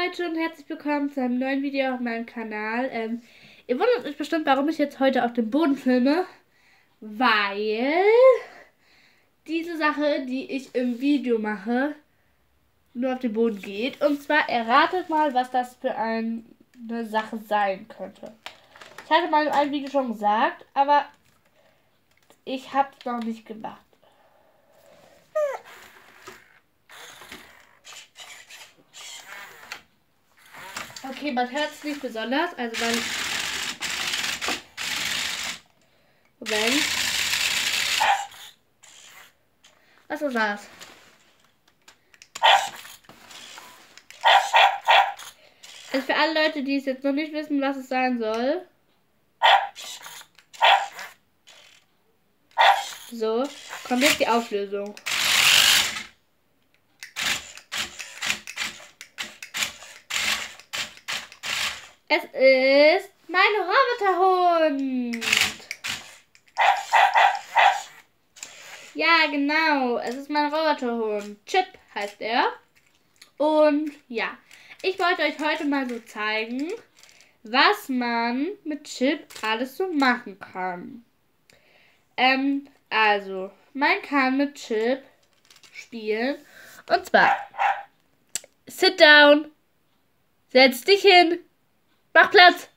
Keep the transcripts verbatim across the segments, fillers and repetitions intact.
Leute und herzlich willkommen zu einem neuen Video auf meinem Kanal. Ähm, ihr wundert euch bestimmt, warum ich jetzt heute auf dem Boden filme, weil diese Sache, die ich im Video mache, nur auf den Boden geht. Und zwar erratet mal, was das für ein, eine Sache sein könnte. Ich hatte mal in einem Video schon gesagt, aber ich habe es noch nicht gemacht. Okay, man hört es nicht besonders, also man... Moment. Was ist das? Also für alle Leute, die es jetzt noch nicht wissen, was es sein soll. So, kommt jetzt die Auflösung. Es ist mein Roboterhund. Ja, genau. Es ist mein Roboterhund. Chip heißt er. Und ja, ich wollte euch heute mal so zeigen, was man mit Chip alles so machen kann. Ähm, also, man kann mit Chip spielen. Und zwar, sit down, setz dich hin. Mach Platz!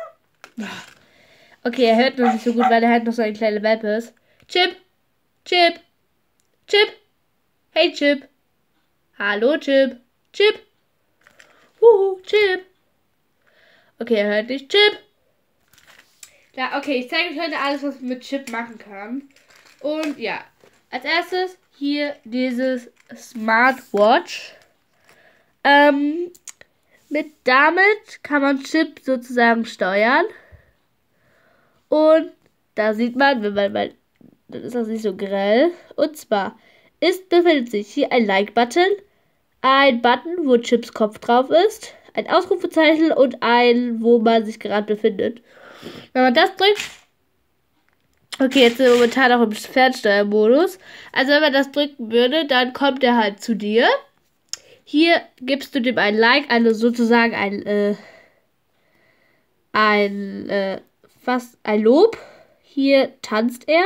Okay, er hört noch nicht so gut, weil er halt noch so ein kleiner Welpe ist. Chip! Chip! Chip! Hey Chip! Hallo Chip! Chip! Huhu, Chip! Okay, er hört nicht. Chip! Ja, okay, ich zeige euch heute alles, was man mit Chip machen kann. Und ja, als erstes hier dieses Smartwatch. Ähm... Mit damit kann man Chip sozusagen steuern. Und da sieht man, wenn man mal, dann ist das nicht so grell. Und zwar ist, befindet sich hier ein Like-Button, ein Button, wo Chips Kopf drauf ist, ein Ausrufezeichen und ein, wo man sich gerade befindet. Wenn man das drückt, okay, jetzt sind wir momentan auch im Fernsteuermodus. Also wenn man das drücken würde, dann kommt er halt zu dir. Hier gibst du dem ein Like, also sozusagen ein, äh, ein, äh, fast ein Lob. Hier tanzt er.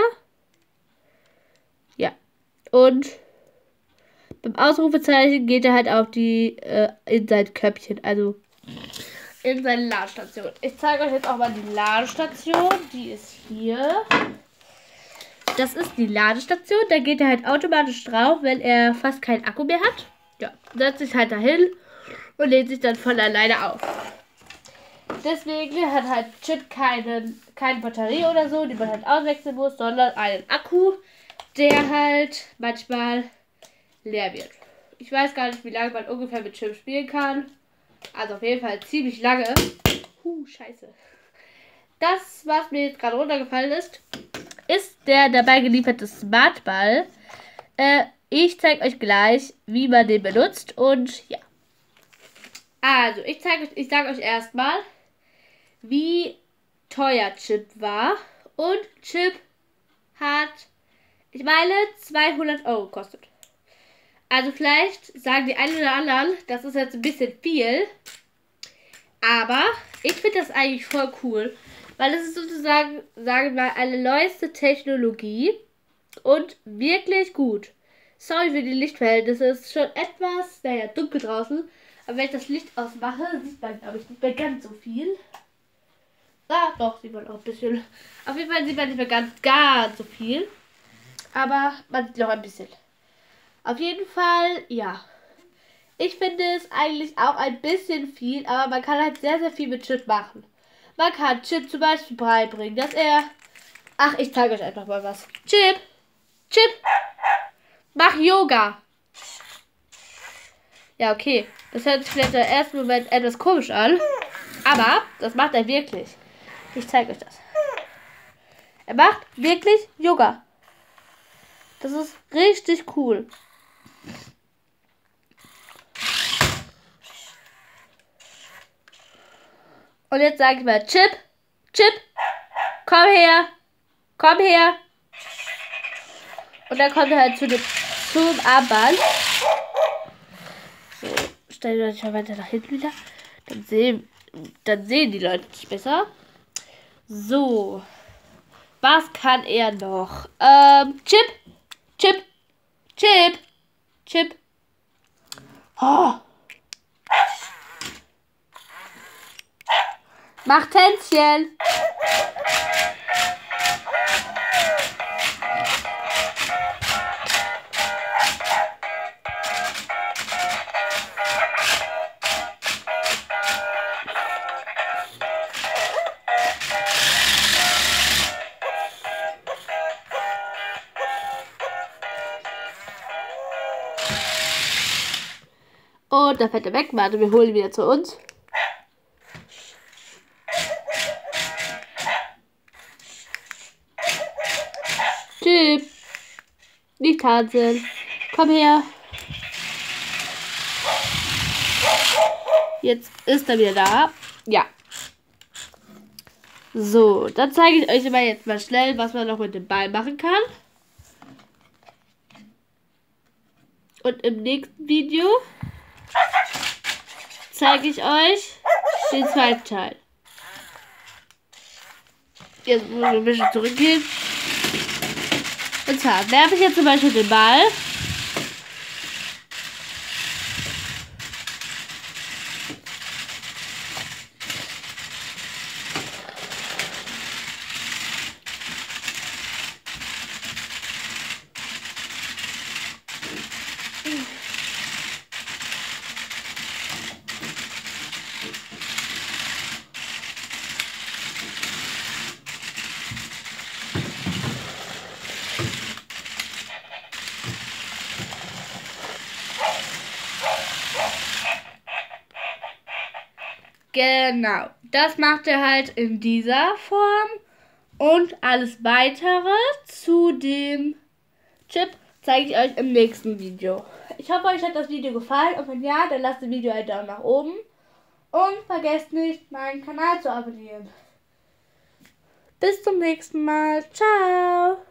Ja. Und beim Ausrufezeichen geht er halt auf die, äh, in sein Köpfchen, also in seine Ladestation. Ich zeige euch jetzt auch mal die Ladestation. Die ist hier. Das ist die Ladestation. Da geht er halt automatisch drauf, wenn er fast keinen Akku mehr hat. Ja, setzt sich halt dahin und lädt sich dann von alleine auf. Deswegen hat halt Chip keine, keine Batterie oder so, die man halt auswechseln muss, sondern einen Akku, der halt manchmal leer wird. Ich weiß gar nicht, wie lange man ungefähr mit Chip spielen kann. Also auf jeden Fall ziemlich lange. Huh, scheiße. Das, was mir jetzt gerade runtergefallen ist, ist der dabei gelieferte Smartball. Äh, Ich zeige euch gleich, wie man den benutzt und ja. Also, ich zeige euch, ich sage euch erstmal, wie teuer Chip war. Und Chip hat, ich meine, zweihundert Euro gekostet. Also vielleicht sagen die einen oder anderen, das ist jetzt ein bisschen viel. Aber ich finde das eigentlich voll cool. Weil es ist sozusagen, sagen wir mal, eine neueste Technologie. Und wirklich gut. Sorry für die Lichtverhältnisse. Es ist schon etwas, naja, dunkel draußen. Aber wenn ich das Licht ausmache, sieht man, glaube ich, nicht mehr ganz so viel. Ah, doch, sieht man auch ein bisschen. Auf jeden Fall sieht man nicht mehr ganz, ganz so viel. Aber man sieht noch ein bisschen. Auf jeden Fall, ja. Ich finde es eigentlich auch ein bisschen viel, aber man kann halt sehr, sehr viel mit Chip machen. Man kann Chip zum Beispiel beibringen, dass er... Ach, ich zeige euch einfach mal was. Chip! Chip! Mach Yoga. Ja, okay. Das hört sich vielleicht im ersten Moment etwas komisch an. Aber das macht er wirklich. Ich zeige euch das. Er macht wirklich Yoga. Das ist richtig cool. Und jetzt sage ich mal, Chip, Chip, komm her, komm her. Und dann kommt er halt zu dem, zum Armband. So, Stellen wir euch mal weiter nach hinten wieder. Dann sehen, dann sehen die Leute nicht besser. So. Was kann er noch? Ähm, Chip. Chip. Chip. Chip. Oh. Mach Tänzchen. Und da fällt er weg. Warte, wir holen ihn wieder zu uns. Chip. Nicht tanzen. Komm her. Jetzt ist er wieder da. Ja. So, dann zeige ich euch aber jetzt mal schnell, was man noch mit dem Ball machen kann. Und im nächsten Video zeige ich euch den zweiten Teil. Jetzt muss ich ein bisschen zurückgehen. Und zwar werfe ich jetzt zum Beispiel den Ball. Genau, das macht er halt in dieser Form und alles weitere zu dem Chip zeige ich euch im nächsten Video. Ich hoffe, euch hat das Video gefallen und wenn ja, dann lasst dem Video einen Daumen nach oben und vergesst nicht, meinen Kanal zu abonnieren. Bis zum nächsten Mal. Ciao!